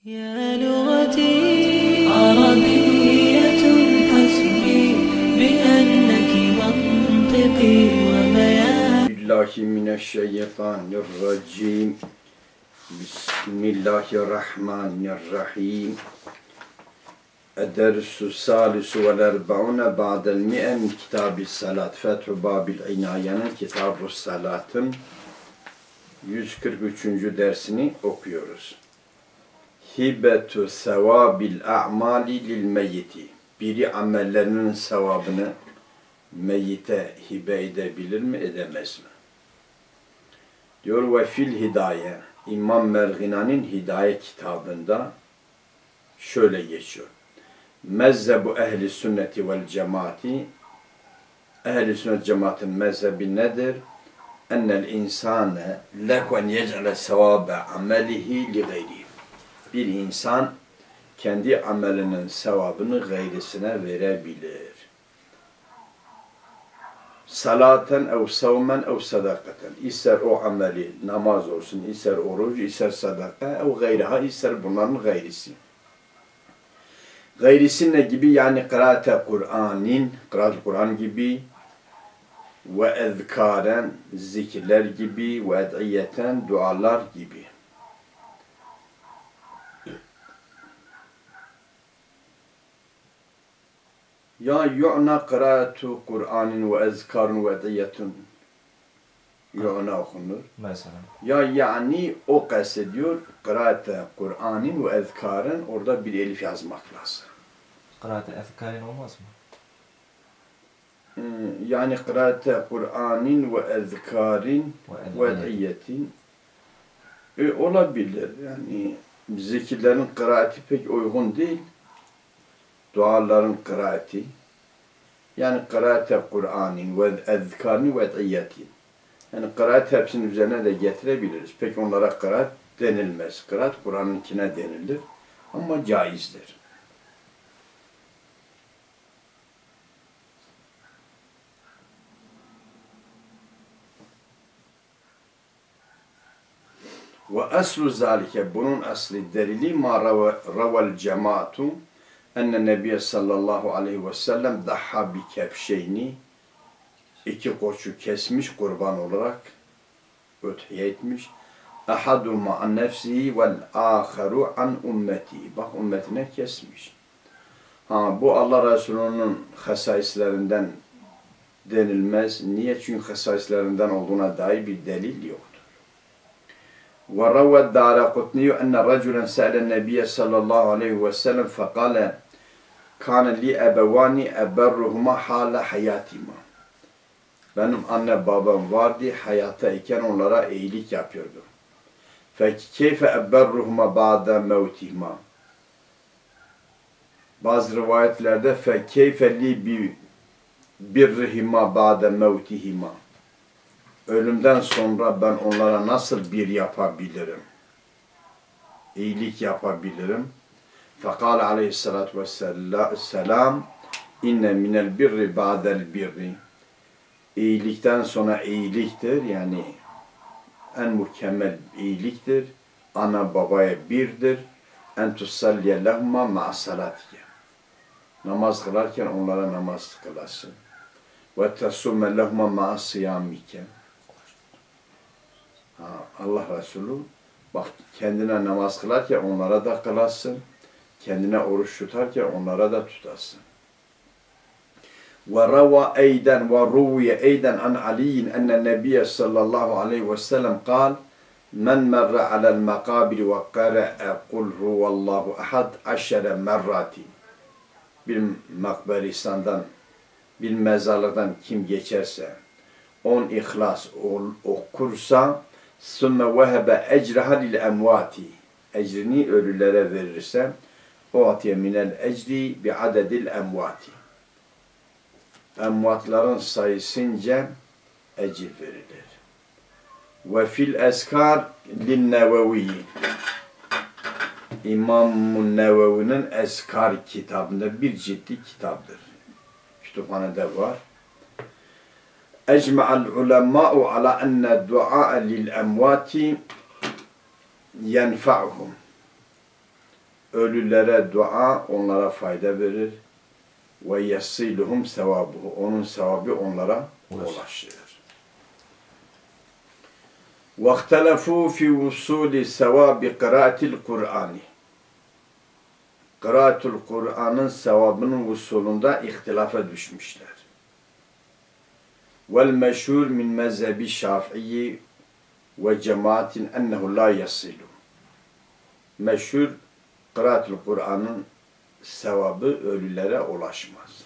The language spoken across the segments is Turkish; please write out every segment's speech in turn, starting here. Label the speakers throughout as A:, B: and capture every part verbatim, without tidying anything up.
A: يا لغتي عربية حسبي بأنك منطقي وبيان
B: بالله من الشيطان الرجيم بسم الله الرحمن الرحيم الدرس الثالث والأربعون بعد المئة من كتاب الصلاة فتح باب العناية كتاب الصلاة yüz kırk üçüncü dersini okuyoruz. Hibetu sevabil a'mali lil meyyiti. Biri amellerinin sevabını meyyite hibe edebilir mi, edemez mi? Diyor ve fil hidaye. İmam Mergina'nın Hidaye kitabında şöyle geçiyor. Mezhebu ehli sünneti vel cemaati. Ehli sünnet cemaatin mezhebi nedir? Ennel insane lekven yec'le sevabe amelihi li gayri. Bir insan kendi amelinin sevabını gayrisine verebilir. Salaten ev savmen ev sadakaten. İster o ameli namaz olsun, ister oruç, ister sadaka, ev gayriha, ister bunların gayrisi. Gayrisi ne gibi? Yani kıraate Kur'an'in, kıraat-ı Kur'an gibi, ve ezkaren, zikirler gibi, ve ed'iyeten, dualar gibi. Ya yu'na kıraatu Kur'an'in ve ezkarun ve ed'iyetun. Yu'na okunur.
C: Mesela.
B: Ya yani o kastediyor, kıraate Kur'an'in ve ezkaren, orada bir elif yazmak lazım.
C: Kıraat-ı efkarin olmaz mı?
B: Yani kıraate Kur'an'in ve ezkarin ve ed'iyetin e, olabilir. Yani zikirlerin kıraati pek uygun değil. Duaların kıraati. Yani kıraate Kur'an'in ve ezkarin ve ed'iyetin. Yani kıraat hepsinin üzerine de getirebiliriz. Pek onlara kıraat denilmez. Kıraat Kur'an'ınkine denilir. Ama caizdir. Ve aslu zalike, bunun asli delili ma ravel cemaatu enne nebiye sallallahu aleyhi ve sellem daha bi kepşeyni, iki koçu kesmiş kurban olarak öthiye etmiş. Ahaduma an nefsihi vel aharu an ümmeti. Bak ümmetine kesmiş. Ha, bu Allah Resulü'nün hasaislerinden denilmez. Niye? Çünkü hasaislerinden olduğuna dair bir delil yok. وروى الدارقطني أن رجلا سأل النبي صلى الله عليه وسلم فقال كان لي أبوان أبرهما حال حياتهما. Benim anne babam vardı, hayattayken onlara iyilik yapıyordum. فَكَيْفَ أَبَرُّهُمَا بَعْدَ مَوْتِهِمَا. Bazı rivayetlerde فَكَيْفَ لِي بِرِّهِمَا بَعْدَ مَوْتِهِمَا. Ölümden sonra ben onlara nasıl bir yapabilirim? İyilik yapabilirim. Fekal aleyhissalatu vesselam inne minel birri ba'del birri. İyilikten sonra iyiliktir. Yani en mükemmel iyiliktir. Ana babaya birdir. En tusalliye lehuma ma'asalatiye. Namaz kılarken onlara namaz kılasın. Ve tesumme lehuma ma'asiyamike. Allah Resulü bak kendine namaz kılarken onlara da kılasın, kendine oruç tutarken onlara da tutasın. Ve rava eyden ve ruviye eyden an aliyin enne nebiye sallallahu aleyhi ve sellem kal men merre alel makabiri ve kare'e kul huvallahu ahad aşere merrati. Bir makberistandan, bir mezarlıktan kim geçerse on ihlas okursa sümme vehebe ecraha lil emvati. Ecrini ölülere verirse o atiye minel ecri bi adedil emvati. Emvatların sayısınca ecir verilir. Ve fil eskar lil nevevi. İmam-ı Nevevi'nin Eskar kitabında bir ciddi kitaptır. Kütüphanede var. أجمع العلماء على أن الدعاء للأموات ينفعهم. ölülere dua onlara fayda verir. Ve yasiluhum sevabuhu. Onun sevabı onlara ulaşır. وَاخْتَلَفُوا فِي وُصُولِ سَوَابِ قِرَاتِ الْقُرْآنِ Kıraatul Kur'an'ın sevabının vusulunda ihtilafa düşmüşler. Vel meşhur min mezhebi Şafii ve cemaatin ennehu la yasilu. Meşhur Kıraatul Kur'an'ın sevabı ölülere ulaşmaz.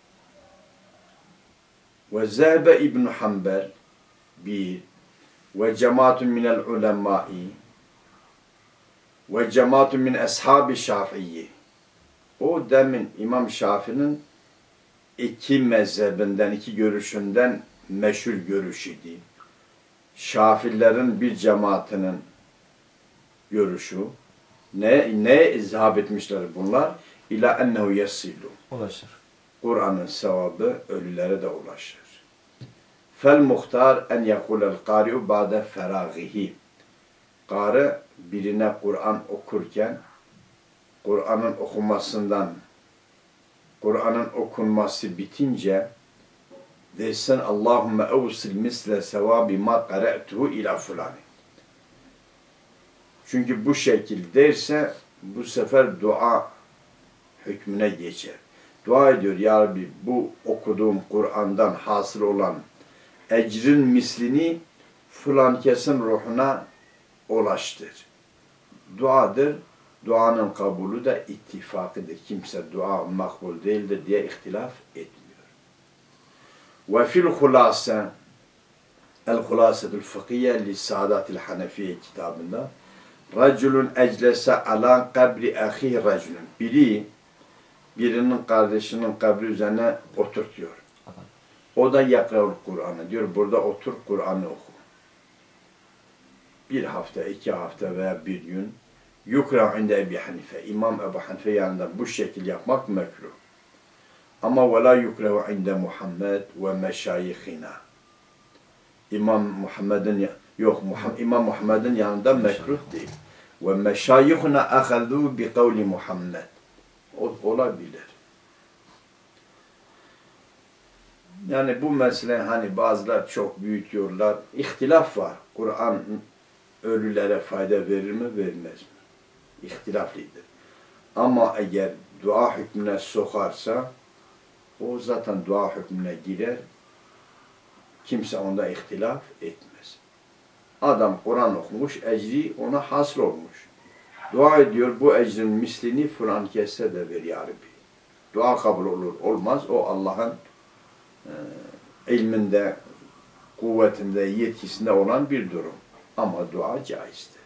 B: Ve zehbe İbn Hanbel bir ve cemaatun minel ulemai ve cemaatun min ashabi Şafii. O demin İmam Şafii'nin iki mezhebinden, iki görüşünden meşhur görüşüydü. Şafiilerin bir cemaatinin görüşü. Ne ne izhab etmişler bunlar? İla ennehu yasilu.
C: Ulaşır.
B: Kur'an'ın sevabı ölülere de ulaşır. Fel muhtar en yekulel kari'u ba'de feragihi. Kari birine Kur'an okurken Kur'an'ın okumasından Kur'an'ın okunması bitince desin Allahümme evsil misle sevabi ma qara'tuhu ila fulani. Çünkü bu şekil derse bu sefer dua hükmüne geçer. Dua ediyor ya Rabbi bu okuduğum Kur'an'dan hasıl olan ecrin mislini filan kesin ruhuna ulaştır. Duadır. Duanın kabulü de ittifakıdır. Kimse dua makbul değildir diye ihtilaf etmiyor. Ve fil hulase el hulasetul fıkhiye li Sadatil Hanefiye kitabında raculun eclese ala kabri ahi raculun. Biri birinin kardeşinin kabri üzerine oturtuyor. O da yakra'ul Kur'an'ı diyor. Burada otur Kur'an'ı oku. Bir hafta, iki hafta veya bir gün yukra inde Ebi Hanife. İmam Ebu Hanife yanında bu şekil yapmak mekruh. Ama ve la yukra inde Muhammed ve meşayihina. İmam Muhammed'in yok Muhammed, İmam Muhammed'in yanında mekruh değil. Ve meşayihuna ahadu bi kavli Muhammed. O olabilir. Yani bu mesele hani bazılar çok büyütüyorlar. İhtilaf var. Kur'an ölülere fayda verir mi, vermez mi? İhtilaflidir. Ama eğer dua hükmüne sokarsa o zaten dua hükmüne girer. Kimse onda ihtilaf etmez. Adam Kur'an okumuş, ecri ona hasıl olmuş. Dua ediyor, bu ecrin mislini falan kesse de ver ya Rabbi. Dua kabul olur, olmaz. O Allah'ın e, ilminde, kuvvetinde, yetkisinde olan bir durum. Ama dua caizdir.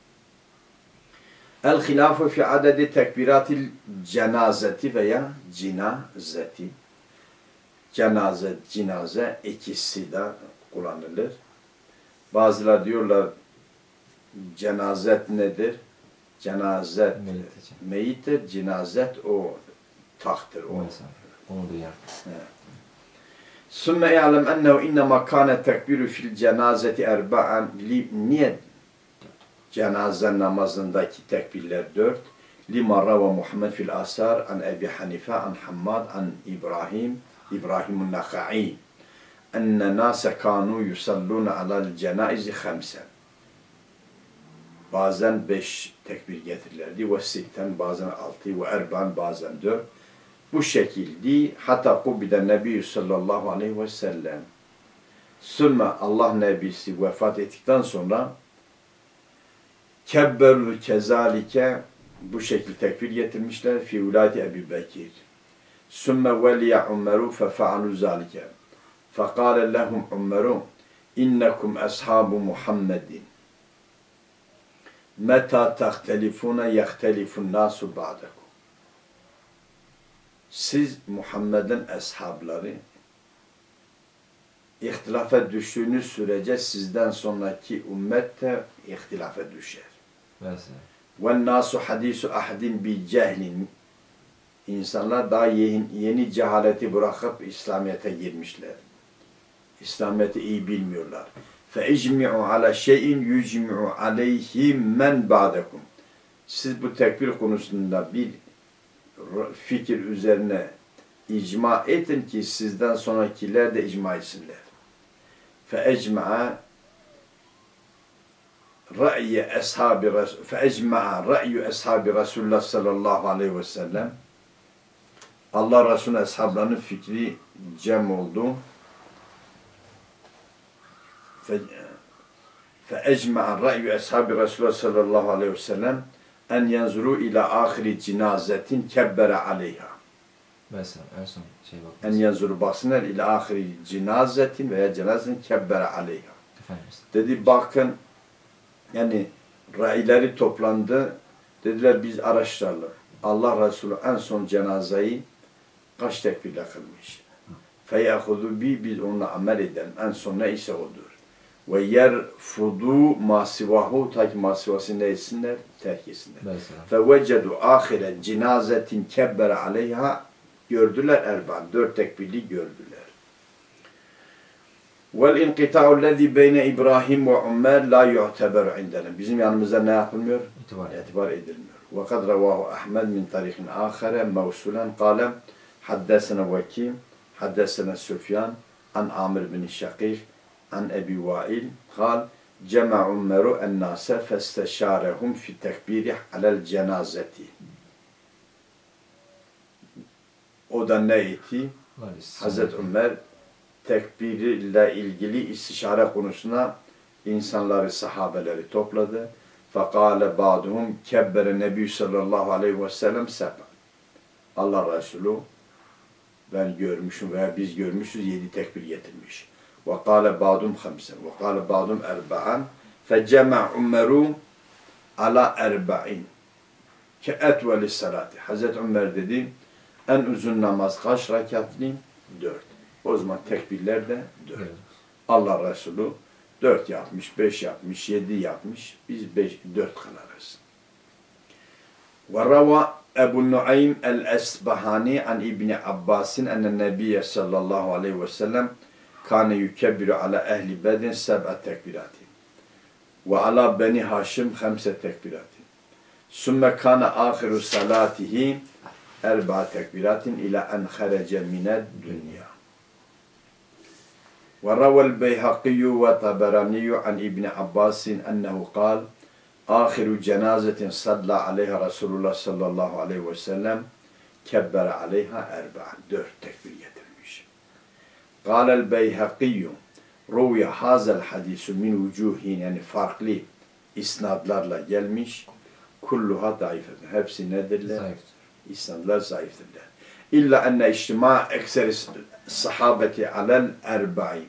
B: El-hilafu fi adedi tekbiratil cenazeti veya cinazeti. Cenaze, cinaze ikisi de kullanılır. Bazılar diyorlar cenazet nedir? Cenazet meyittir, cinazet o tahtır. O.
C: Onu duyar.
B: Sümme ya'lem ennehu innema kâne tekbiru fil cenazeti erba'an. Niye cenaze namazındaki tekbirler dört? Lima rava Muhammed fil asar an Ebi Hanife an Hammad an İbrahim İbrahimun Nakha'i enne nase kanu yusalluna alal cenaizi khamsen. Bazen beş tekbir getirirlerdi ve sitten bazen altı ve erban bazen dört. Bu şekilde hatta kubide Nebi sallallahu aleyhi ve sellem sümme Allah Nebisi vefat ettikten sonra kebberlu kezalike bu şekilde tekbir getirmişler fi ulayeti Ebu Bekir. Sümme veliye Umeru fefa'alu zalike. Fekale lehum Umeru innekum ashabu Muhammedin. Meta tahtelifune yehtelifun nasu ba'dekum. Siz Muhammed'in eshabları ihtilafa düştüğünüz sürece sizden sonraki ümmet de ihtilafa düşer. Ve nasu hadisu ahadin bi cehlin. İnsanlar daha yeni, yeni cehaleti bırakıp İslamiyet'e girmişler. İslamiyet'i iyi bilmiyorlar. Fe icmi'u ala şeyin yucmi'u aleyhi men ba'dekum. siz bu tekbir konusunda bir fikir üzerine icma edin ki sizden sonrakiler de icma etsinler. فَاَجْمَعَ رَأْيِ أَصْحَابِ فَاَجْمَعَ رَأْيُ أَصْحَابِ رَسُولُ اللّٰهِ sallallahu aleyhi ve sellem Allah Resulü ashablarının fikri cem oldu. فَاَجْمَعَ رَأْيُ أَصْحَابِ رَسُولُ sallallahu aleyhi ve sellem en yanzuru ila ahiri cinazetin kebbere aleyha.
C: Mesela en son şey bak.
B: En yanzuru baksınlar ila ahiri cinazetin veya cenazetin kebbere aleyha.
C: Efendimiz.
B: Dedi bakın yani raileri toplandı. Dediler biz araştıralım. Allah Resulü en son cenazeyi kaç tekbirle kılmış. Feyahudu bi biz onunla amel edelim. En son ne ise odur. Ve yerfudu masivahu ta ki masivasını ne etsinler? Terk etsinler. Fevecedu ahiren cinazetin kebbere aleyha gördüler erban. Dört tekbirli gördüler. Vel inqita'u lezi beyne İbrahim ve Ömer la yu'teberu indena. Bizim yanımızda ne yapılmıyor?
C: İtibar,
B: İtibar edilmiyor. Ve kad revahu Ahmed min tarihin ahire mevsulen kâlem haddesene Veki haddesene Süfyan an Amir bin Şakir an Ebi Vail kal cema Umeru ennâse festeşârehum fi tekbiri alel cenazeti. O da ne etti? Hazreti Ömer tekbiriyle ilgili istişare konusuna insanları, sahabeleri topladı. Fekale ba'duhum kebbere nebi sallallahu aleyhi ve sellem seba. Allah Resulü ben görmüşüm veya biz görmüşüz yedi tekbir getirmiş. Ve kâle ba'dum hamsen ve kâle ba'dum erba'an fecema Umeru ala erba'in ke etvelis salati. Hazreti Ömer dedi en uzun namaz kaç rekatli? Dört. O zaman tekbirler de dört. Evet. Allah Resulü dört yapmış, beş yapmış, yedi yapmış. Biz beş, dört kılarız. Ve rava Ebu Nuaym el-Esbahani an İbni Abbas'in enne Nebiye sallallahu aleyhi ve sellem kâne yukebbiru ala ehli bedin seb'e tekbiratin ve ala beni Haşim hamse tekbiratin. Sümme kâne âhiru salatihi erba tekbiratin ila en harece mined dünya. وروى البيهقي والطبراني عن ابن عباس أنه قال آخر جنازة صلى عليها رسول الله صلى الله عليه وسلم كبر عليها أربعا dört tekbir getirmiş. قال البيهقي روي هذا الحديث من وجوه yani farklı isnadlarla gelmiş. Kulluha zayıftır. Hepsi nedirler? Zayıftır. İsnadlar zayıftırlar. İlla enne içtima ekseri sahabeti alel erba'i.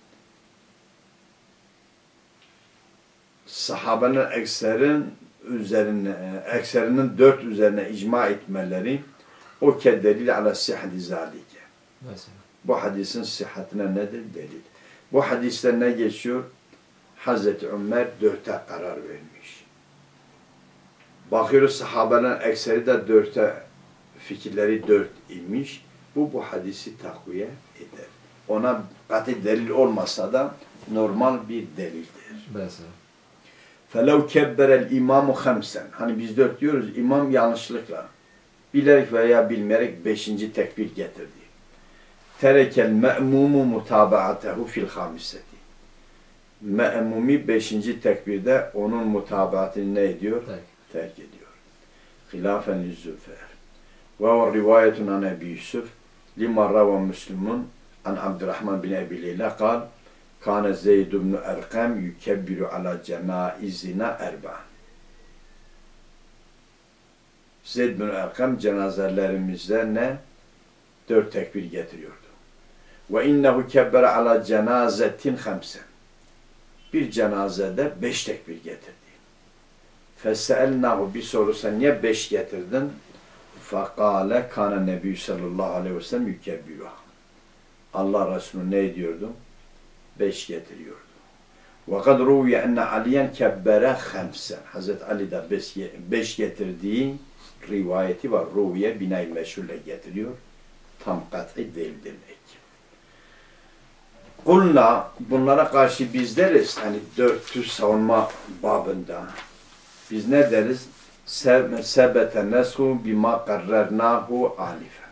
B: Sahabenin ekserin üzerine, ekserinin dört üzerine icma etmeleri o keddelil ala sihhati zalike. Bu hadisin sıhhatine nedir? Delil. Bu hadiste ne geçiyor? Hazreti Ömer dörte karar vermiş. Bakıyoruz sahabenin ekseri de dörte fikirleri dört imiş. Bu bu hadisi takviye eder. Ona katı delil olmasa da normal bir delildir. Mesela. فَلَوْ كَبَّرَ الْاِمَامُ خَمْسًا. Hani biz dört diyoruz, imam yanlışlıkla, bilerek veya bilmeyerek beşinci tekbir getirdi. تَرَكَ الْمَأْمُومُ مُتَابَعَتَهُ فِي الْخَامِسَةِ. Me'mumi beşinci tekbirde onun mutabaatini ne ediyor? Terk, Terk ediyor. خِلَافًا لِلزُّفَرِ. وَهُوَ رِوَايَةٌ عَنْ أَبِي يُوسُفَ لِمَا رَوَى مُسْلِمٌ عَنْ عَبْدِ الرَّحْمَنِ بِنْ أَبِي لَيْلَى قال Kâne Zeyd ibn Erkam yukebbiru ala cenaizina erba. Zeyd ibn Erkam cenazelerimizde ne? Dört tekbir getiriyordu. Ve innehu kebbere ala cenazetin hamsen. Bir cenazede beş tekbir getirdi. Feseelnahu bir sorusa niye beş getirdin? Fakale kâne nebiyyü sallallahu aleyhi ve sellem yukebbiru. Allah Resulü ne ediyordu? Beş getiriyordu. وَقَدْ رُوْيَ اَنَّ عَلِيًا كَبَّرَ خَمْسًا. Hazreti Ali de beş, beş getirdiği rivayeti var. Ruviye binay meşhurle getiriyor. Tam kat'i değil demek. Kulna bunlara karşı biz deriz, hani dörtü savunma babında biz ne deriz? sebete nesu bima karrernahu alife.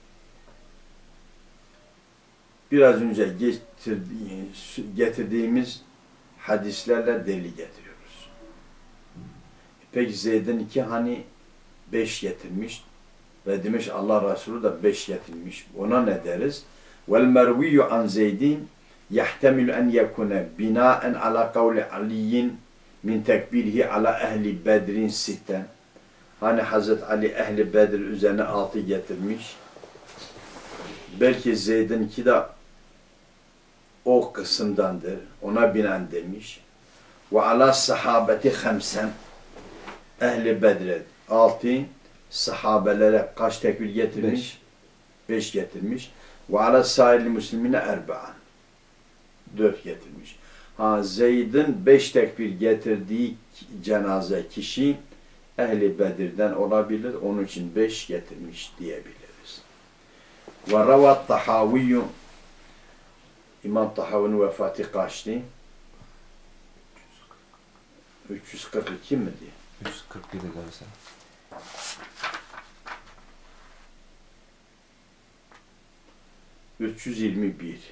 B: Biraz önce getirdiğimiz hadislerle delil getiriyoruz. Peki Zeyd'in iki hani beş getirmiş ve demiş Allah Resulü de beş getirmiş. Ona ne deriz? Vel merviyyu an Zeydin yahtemilu en yekune binaen ala kavli Aliyin min tekbirihi ala ehli Bedrin sitten. Hani Hazreti Ali ehli Bedir üzerine altı getirmiş. Belki Zeyd'in iki de o kısımdandır. Ona binen demiş. Ve ala sahabeti hamsen. Ehli Bedre altı, sahabelere kaç tekbir getirmiş? Beş. Beş getirmiş. Ve ala sahili müslimine erba'an. Dört getirmiş. Ha, Zeyd'in beş tekbir getirdiği cenaze kişi Ehli Bedir'den olabilir. Onun için beş getirmiş diyebiliriz. Ve ravat Tahaviyyum, İmam Tahavi'nin vefatı kaçtı? üç yüz kırk iki mi diye?
C: üç yüz kırk yedi galiba.
B: üç yüz yirmi bir.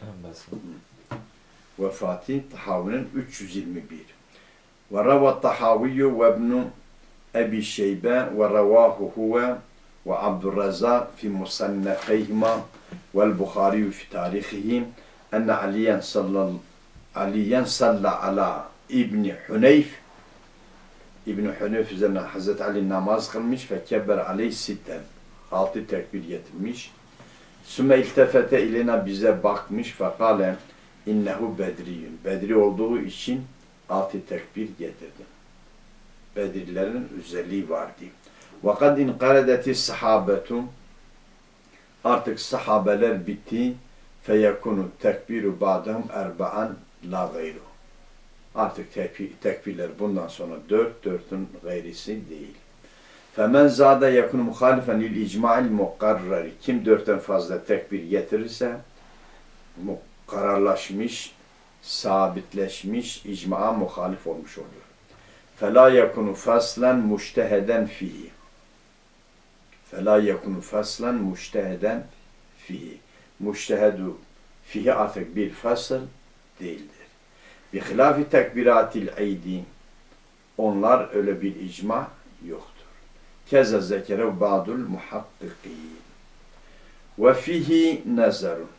B: Vefatı Tahavi'nin üç yüz yirmi bir. Ve ravat Tahaviyyu ve ibnu Ebi Şeybe ve ravahu huve ve Abdurrazak fi musannefeyhima vel Bukhari fi tarihihim enne Aliyen sallallahu Aliyen salla ala İbni Huneyf İbni Huneyf üzerine Hazreti Ali namaz kılmış ve kebber aleyh sitten altı tekbir getirmiş. Sümme iltefete ilena bize bakmış fekale innehu bedriyün. Bedri olduğu için altı tekbir getirdi. Bedirlerin özelliği vardı. Vakad inqaredeti sahabetu artık sahabeler bitti. Feyekunu tekbiru ba'dahum erba'an la gayru. Artık tekbir, tekbirler bundan sonra dört, dörtün gayrisi değil. Femen zâde yekunu muhalifen lil icma'il mukarrari. Kim dörtten fazla tekbir getirirse kararlaşmış, sabitleşmiş, icma'a muhalif olmuş oluyor. فَلَا يَكُنُ فَصْلًا مُجْتَهَدًا فِيهِ فَلَا يَكُنُ فَصْلًا مُجْتَهَدًا فِيهِ Mujtehedu fihi artık bir fasıl değildir. بِخِلَافِ تَكْبِرَاتِ الْاَيْدِينَ Onlar öyle bir icma yoktur. Keza zekere ba'dul muhakkikîn. Ve fihi nazarun.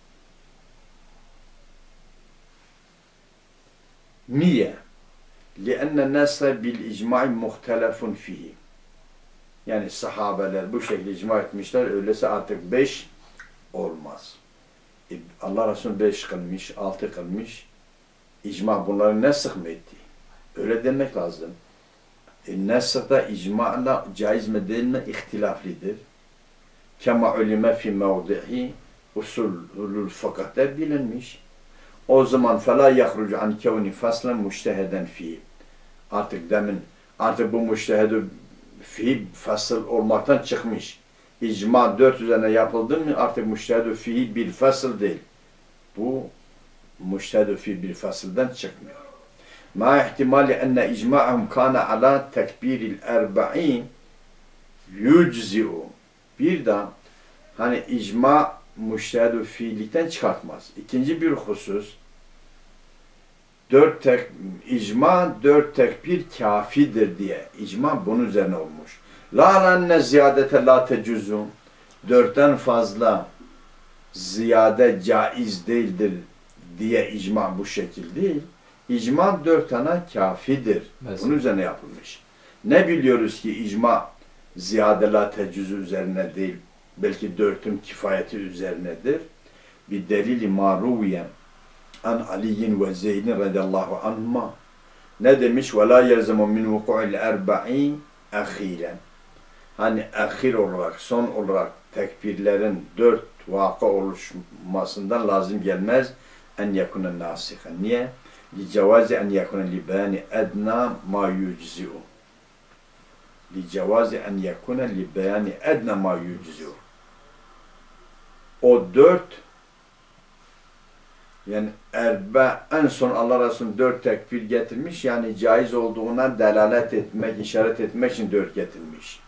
B: Niye? لِأَنَّ النَّاسَ بِالْاِجْمَعِ مُخْتَلَفٌ فِيهِ Yani sahabeler bu şekilde icma etmişler. Öyleyse artık beş olmaz. E, Allah Resulü beş kılmış, altı kılmış. İcma bunları nesih mi etti? Öyle demek lazım. E, nesih da icma'la caiz mi değil mi? İhtilaflidir. Kema ulime fi mevdihi usulül fıkıhta bilinmiş. O zaman فَلَا يَخْرُجُ عَنْ كَوْنِ فَصْلًا مُجْتَهَدًا فِيهِ Artık demin, artık bu mujtehedü fihi fasıl olmaktan çıkmış. İcma dört üzerine yapıldı mı artık mujtehedü fihi bir fasıl değil. Bu mujtehedü fihi bir fasıldan çıkmıyor. Ma ihtimali enne icma'ahum kana ala tekbiril erba'in yüczi'u. Bir de hani icma mujtehedü fiilikten çıkartmaz. İkinci bir husus, dört tek, icma dört tekbir kafidir diye. İcma bunun üzerine olmuş. La lenne ziyadete la tecuzu. Dörtten fazla ziyade caiz değildir diye icma bu şekil değil. İcma dört tane kafidir. Mesela. Bunun üzerine yapılmış. Ne biliyoruz ki icma ziyade la tecuzu üzerine değil. Belki dörtün kifayeti üzerinedir. Bir delili maruviyen an Aliyin ve Zeydin radiyallahu anhuma ne demiş? وَلَا يَلْزَمُ مِنْ وُقُعِ الْاَرْبَعِينَ اَخِيلًا Hani ahir olarak, son olarak tekbirlerin dört vaka oluşmasından lazım gelmez. En yakuna nasiha. Niye? لِجَوَازِ اَنْ يَكُنَ لِبَانِ اَدْنَا مَا يُجْزِعُ لِجَوَازِ اَنْ يَكُنَ لِبَانِ اَدْنَا مَا يُجْزِعُ O dört Yani erbe en son Allah Resulü dört tekbir getirmiş. Yani caiz olduğuna delalet etmek, işaret etmek için dört getirmiş.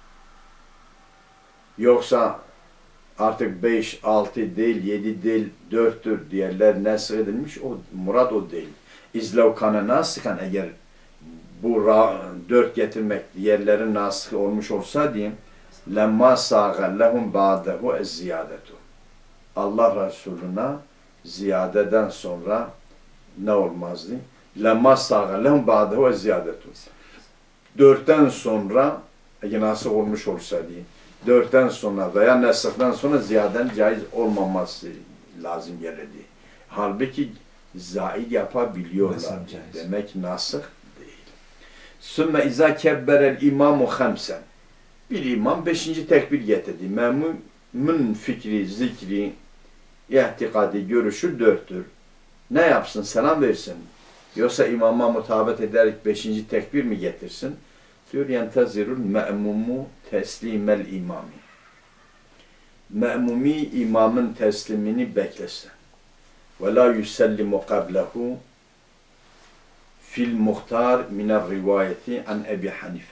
B: Yoksa artık beş, altı değil, yedi değil, dörttür diğerler nesih edilmiş. O murad o değil. İzlevkane nasıkan eğer bu dört getirmek diğerlerin nasih olmuş olsa diyeyim lemma sağa lehum ba'dehu ez ziyadetu. Allah Resulüne ziyadeden sonra ne olmazdı? Lemma sağa lehum ba'dehu ez ziyadetu. Dörtten sonra eğer nasih olmuş olsa diyeyim dörtten sonra veya nesihten sonra ziyaden caiz olmaması lazım gelirdi. Halbuki zaid yapabiliyorlar. Demek nasih değil. Sümme izâ kebberel imamu hamsen. Bir imam beşinci tekbir getirdi. Memnun fikri, zikri, ihtikadi, görüşü dörttür. Ne yapsın? Selam versin. Yoksa imama mutabet ederek beşinci tekbir mi getirsin? Diyor yentezirul me'mumu teslimel imami. Me'mumi imamın teslimini beklesin. Ve la yusellimu qablehu fil muhtar minel rivayeti an Ebi Hanife.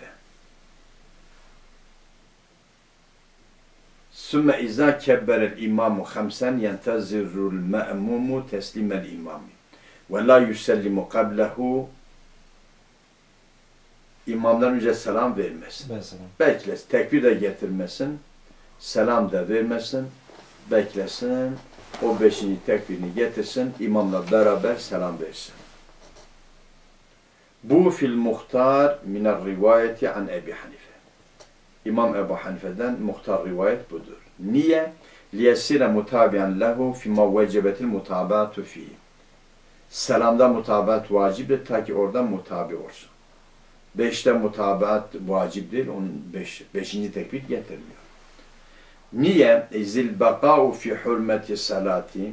B: Sümme izâ kebberel imamu hamsen yentezirul me'mumu teslimel imami. Ve la yusellimu qablehu İmamdan önce selam vermesin. Beklesin. Tekbir de getirmesin. Selam da vermesin. Beklesin. O beşinci tekbirini getirsin. İmamla beraber selam versin. Bu fil muhtar minel rivayeti an Ebi Hanife. İmam Ebu Hanife'den muhtar rivayet budur. Niye? Liyesire mutabiyen lehu fima vecebetil mutabatu fihi. Selamda mutabat vacibdir ta ki orada mutabi olsun. Beşte mutabat vacip değil, onun beş, beşinci tekbir getirmiyor. Niye? Zil bakâ'u fi hürmeti salati.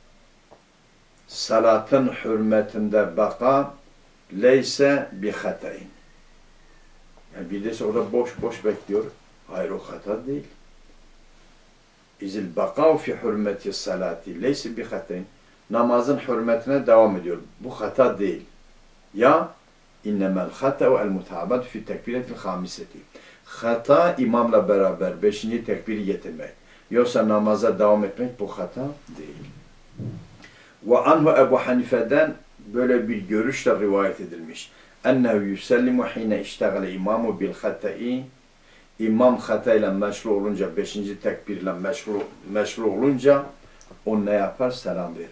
B: Salatın hürmetinde baka leyse bi hatayın. Yani birisi orada boş boş bekliyor. Hayır o hata değil. İzil bakâ'u fi hürmeti salati leyse bi hatayın. Namazın hürmetine devam ediyor. Bu hata değil. Ya İnnemel hata'u el mutabatu fi tekbiretil hamiseti. Hata imamla beraber beşinci tekbiri getirmek. Yoksa namaza devam etmek bu hata değil. Ve anhu Ebu Hanife'den böyle bir görüşle rivayet edilmiş. Ennehu yusellimu hine iştegale imamu bil hata'i. İmam hatayla meşru olunca, beşinci tekbirle meşru, meşru olunca o ne yapar? Selam verir.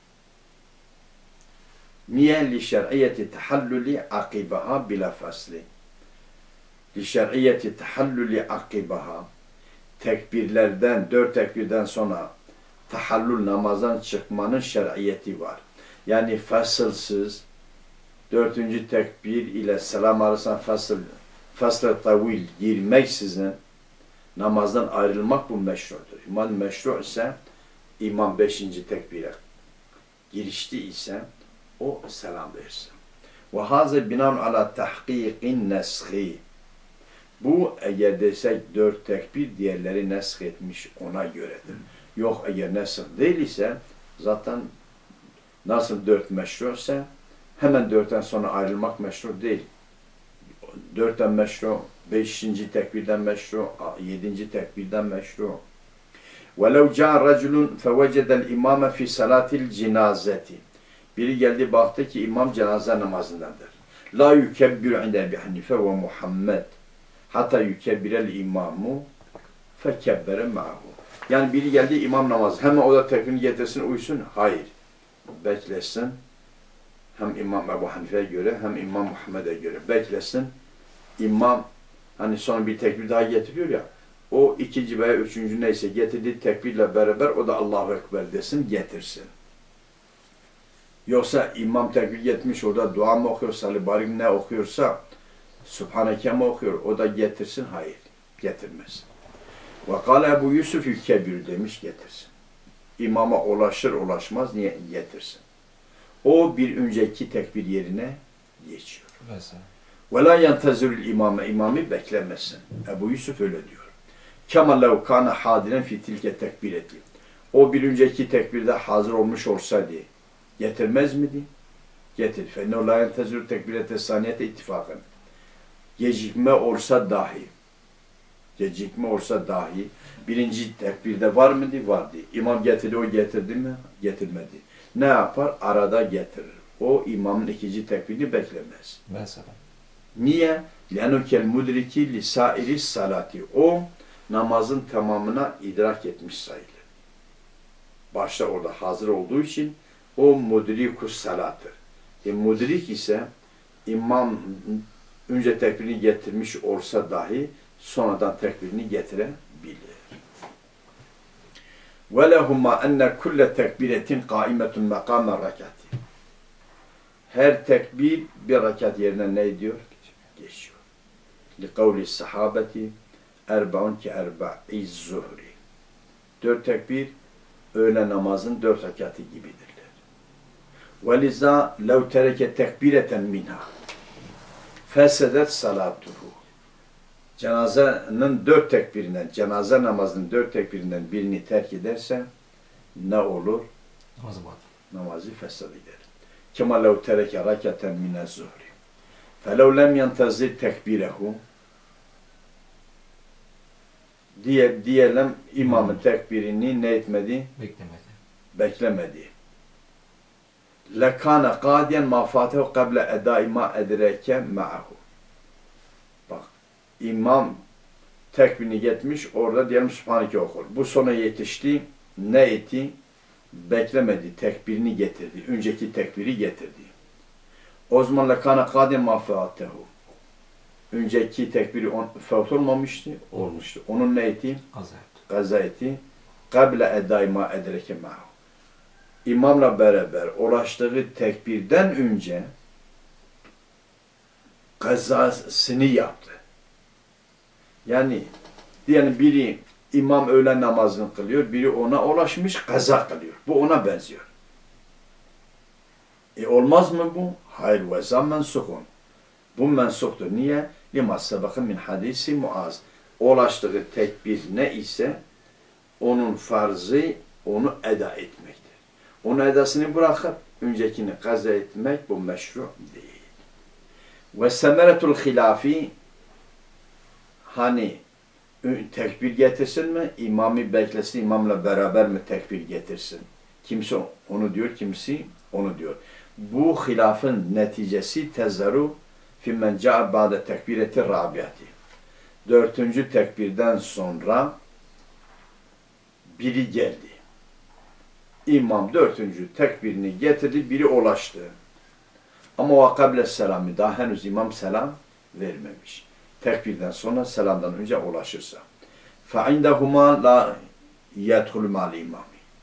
B: Niye? Li şer'iyeti tahalluli akibaha bila fasli. Li şer'iyeti tahalluli akibaha. Tekbirlerden, dört tekbirden sonra tahallül namazdan çıkmanın şer'iyeti var. Yani fasılsız, dördüncü tekbir ile selam arasında fasıl, fasıl tavil girmeksizin namazdan ayrılmak bu meşrudur. İmam meşru ise, imam beşinci tekbire girişti ise, o selam versin. Ve haze binan ala tahkikin neshi. Bu eğer desek dört tekbir diğerleri nesh etmiş ona göredir. Yok eğer nesh değil ise zaten nasıl dört meşruysa hemen dörtten sonra ayrılmak meşru değil. Dörtten meşru, beşinci tekbirden meşru, yedinci tekbirden meşru. وَلَوْ جَاءَ رَجُلٌ فَوَجَدَ الْاِمَامَ فِي صَلَاتِ الْجِنَازَةِ. Biri geldi baktı ki imam cenaze namazındadır. La yukebbiru inde Ebi Hanife ve Muhammed. Hatta yukebbirel imamu fekebbere ma'hu. Yani biri geldi imam namazı. Hemen o da tekbirini getirsin uysun. Hayır. Beklesin. Hem İmam Ebu Hanife'ye göre hem İmam Muhammed'e göre. Beklesin. İmam hani sonra bir tekbir daha getiriyor ya. O ikinci veya üçüncü neyse getirdiği tekbirle beraber o da Allahu Ekber desin getirsin. Yoksa imam tekbir getmiş orada dua mı okuyor, salli barik ne okuyorsa Subhaneke mi okuyor, o da getirsin, hayır, getirmez. Ve kâle Ebu Yusuf Kebir demiş getirsin. İmama ulaşır ulaşmaz niye getirsin. O bir önceki tekbir yerine geçiyor. Ve la yentezirül imame, imamı beklemesin. Ebu Yusuf öyle diyor. Kema lev kâne hadiren fi tilke tekbireti. O bir önceki tekbirde hazır olmuş olsaydı, Getirmez miydi? Getir. فَاِنَّهُ لَا يَنْتَزِرُ تَكْبِرَةَ السَّانِيَةَ اِتِفَاقًا. Gecikme olsa dahi, gecikme olsa dahi, birinci tekbirde var mıydı? Vardı. İmam getirdi, o getirdi mi? Getirmedi. Ne yapar? Arada getirir. O imamın ikinci tekbirini beklemez.
C: Mesela.
B: Niye? لَنُكَ الْمُدْرِكِ لِسَائِرِ salati. O namazın tamamına idrak etmiş sayılır. Başta orada hazır olduğu için o mudrikus salattır. E, mudrik ise imam önce tekbirini getirmiş olsa dahi sonradan tekbirini getirebilir. وَلَهُمَا اَنَّ كُلَّ تَكْبِرَةٍ قَائِمَةٌ مَقَامَ الرَّكَاتِ. Her tekbir bir rekat yerine ne ediyor? Geçiyor. لِقَوْلِ السَّحَابَةِ اَرْبَعُنْ كَاَرْبَعِ zuhri. Dört tekbir öğle namazın dört rekatı gibidirler. وَلِذَا لَوْ تَرَكَ تَكْبِرَةً مِنْهَا فَسَدَتْ صَلَاتُهُ. Cenazenin dört tekbirinden, cenaze namazının dört tekbirinden birini terk ederse ne olur?
C: Namazı batıl.
B: Namazı fesad eder. كَمَا لَوْ تَرَكَ رَكَةً مِنَ الزُّهْرِ فَلَوْ لَمْ يَنْتَزِرْ تَكْبِيرَهُ. Diye, diyelim imamın tekbirini ne etmedi?
C: Beklemedi.
B: Beklemedi. لَكَانَ قَادِيًا مَا فَاتَهُ قَبْلَ اَدَائِ مَا اَدْرَيْكَ مَعَهُ. Bak, imam tekbirini getmiş, orada diyelim Sübhaneke okur. Bu sona yetişti, ne etti? Beklemedi, tekbirini getirdi. Önceki tekbiri getirdi. O zaman لَكَانَ قَادِيًا مَا فَاتَهُ. Önceki tekbiri fevt olmamıştı, olmuştu. Onun ne etti?
C: Kaza yaptı.
B: Kaza etti. قَبْلَ اَدَائِ مَا اَدْرَيْكَ مَعَهُ. İmamla beraber ulaştığı tekbirden önce kazasını yaptı. Yani diyelim biri imam öğlen namazını kılıyor, biri ona ulaşmış kaza kılıyor. Bu ona benziyor. E olmaz mı bu? Hayır ve zam mensukun. Bu mensuktur. Niye? Lima sebekı min hadisi Muaz. Ulaştığı tekbir ne ise onun farzı onu eda etmektir. Onun edasını bırakıp öncekini kaza etmek bu meşru değil. Ve semeretul hilafi, hani tekbir getirsin mi? İmamı beklesin, imamla beraber mi tekbir getirsin? Kimse onu diyor, kimisi onu diyor. Bu hilafın neticesi tezzaru fimmen ca'a ba'de tekbireti rabiati. Dördüncü tekbirden sonra biri geldi. İmam dördüncü tekbirini getirdi, biri ulaştı. Ama o kable selamı, daha henüz imam selam vermemiş. Tekbirden sonra selamdan önce ulaşırsa. فَعِنْدَهُمَا لَا يَدْخُلُ مَعَ الْاِمَامِ.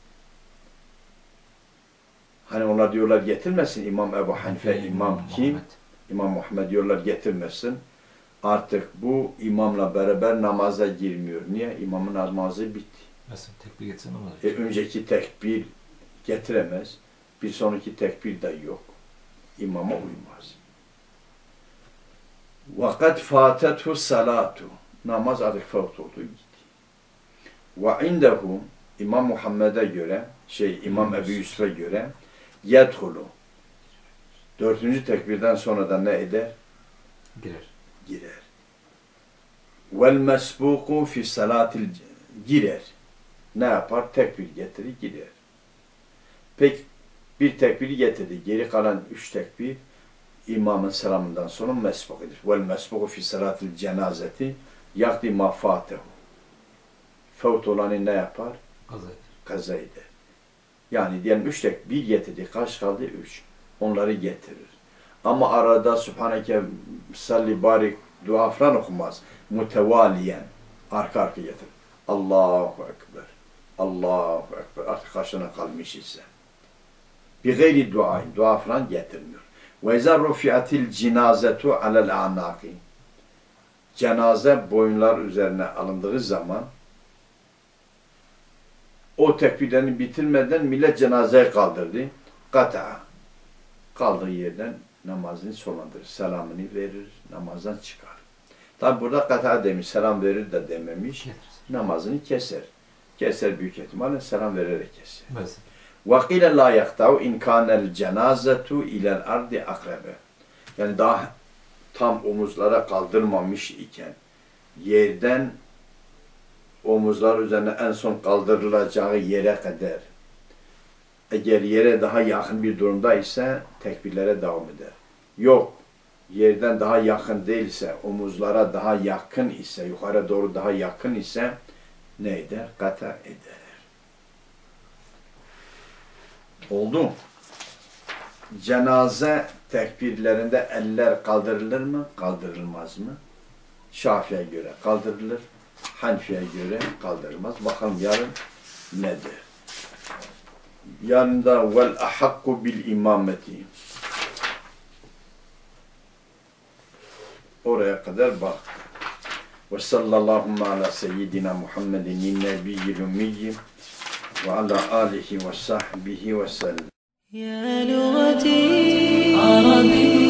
B: Hani onlar diyorlar getirmesin, İmam Ebu Hanife, İmam, İmam kim? Muhammed. İmam Muhammed diyorlar getirmesin. Artık bu imamla beraber namaza girmiyor. Niye? İmamın namazı bitti.
C: Mesela tekbir getirsen namaz.
B: E, önceki tekbir getiremez. Bir sonraki tekbir de yok. İmama uymaz. وَقَدْ فَاتَتْهُ salatu. Namaz artık fevt oldu, gitti. وَعِنْدَهُ İmam Muhammed'e göre, şey İmam Ebu Yusuf'a göre yedhulu. Dördüncü tekbirden sonra da ne eder?
C: Girer.
B: Girer. وَالْمَسْبُوقُ fi salatil girer. Ne yapar? Tekbir getirir, gider. Peki bir tekbiri getirdi. Geri kalan üç tekbir imamın selamından sonra mesbuk edilir. وَالْمَسْبُقُ fi salatil cenazeti yakdi ma fâtehu. Fevt olanı ne yapar?
C: Kaza eder.
B: Kaza eder. Yani diyelim üç tekbir getirdi. Kaç kaldı? Üç. Onları getirir. Ama arada Sübhaneke salli barik dua falan okumaz. Mutevaliyen. Arka arka getirir. Allahu Ekber. Allahu Ekber. Artık kaçına kalmış ise. Bir gayri dua, dua falan getirmiyor. Ve izâ rufi'atil cinazetu alel anâki. Cenaze boyunlar üzerine alındığı zaman o tekbirlerini bitirmeden millet cenazeyi kaldırdı. Kata'a. Kaldığı yerden namazını sonlandırır. Selamını verir, namazdan çıkar. Tabi burada kata'a demiş, selam verir de dememiş.
C: Getirsin.
B: Namazını keser. Keser büyük ihtimalle selam vererek keser.
C: Mesela.
B: وَقِيلَ لَا يَقْتَعُ اِنْ كَانَ الْجَنَازَةُ اِلَى الْاَرْضِ اَقْرَبَ. Yani daha tam omuzlara kaldırmamış iken yerden omuzlar üzerine en son kaldırılacağı yere kadar eğer yere daha yakın bir durumda ise tekbirlere devam eder. Yok, yerden daha yakın değilse, omuzlara daha yakın ise, yukarı doğru daha yakın ise ne eder? Kata eder. Oldu mu? Cenaze tekbirlerinde eller kaldırılır mı? Kaldırılmaz mı? Şafii'ye göre kaldırılır. Hanefi'ye göre kaldırılmaz. Bakalım yarın nedir? Yarın da vel ahakku bil imameti. Oraya kadar bak. Ve sallallahu ala seyyidina Muhammedin nebiyyil ümmiyyi ve ala alihi ve sahbihi ve sellem.
A: يا لغتي عربية